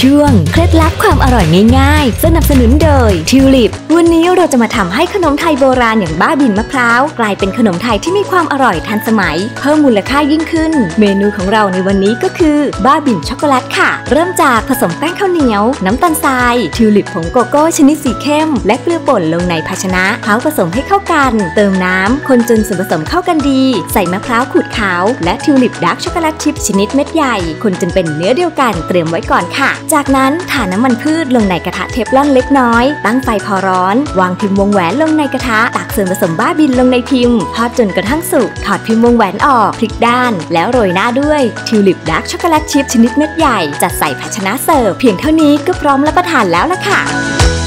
ช่วงเคล็ดลับความอร่อยง่ายๆสนับสนุนโดยทิวลิปวันนี้เราจะมาทำให้ขนมไทยโบราณอย่างบ้าบินมะพร้าวกลายเป็นขนมไทยที่มีความอร่อยทันสมัยเพิ่มมูลค่ายิ่งขึ้นเมนูของเราในวันนี้ก็คือบ้าบินช็อกโกแลตค่ะเริ่มจากผสมแป้งข้าวเหนียวน้ำตาลทรายทิวลิปผงโกโก้ชนิดสีเข้มและเกลือป่นลงในภาชนะเคล้าผสมให้เข้ากันเติมน้ำคนจนส่วนผสมเข้ากันดีใส่มะพร้าวขูดขาวและทิวลิปดาร์กช็อกโกแลตชิพชนิดเม็ดใหญ่คนจนเป็นเนื้อเดียวกันเตรียมไว้ก่อนค่ะจากนั้นทาน้ำมันพืชลงในกระทะเทฟลอนเล็กน้อยตั้งไฟพอร้อนวางพิมพ์วงแหวนลงในกระทะตักส่วนผสมบ้าบินลงในพิมพ์ทอดจนกระทั่งสุกถอดพิมพ์วงแหวนออกพลิกด้านแล้วโรยหน้าด้วยทิวลิปดาร์กช็อกโกแลตชิพชนิดเม็ดใหญ่จัดใส่ภาชนะเสิร์ฟเพียงเท่านี้ก็พร้อมรับประทานแล้วล่ะค่ะ